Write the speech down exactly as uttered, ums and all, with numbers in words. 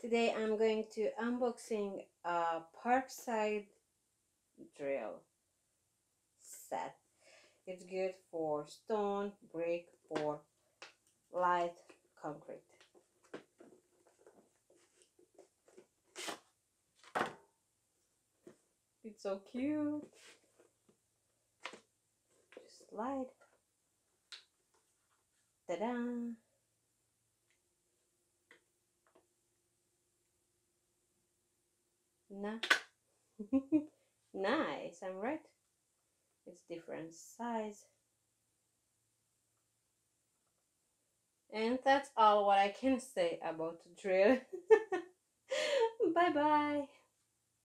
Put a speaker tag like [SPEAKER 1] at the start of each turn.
[SPEAKER 1] Today I'm going to unboxing a Parkside drill set. It's good for stone, brick, or light concrete. It's so cute. Just slide. Ta-da! Nah. Nice, I'm right. It's different size. And that's all what I can say about the drill. Bye bye.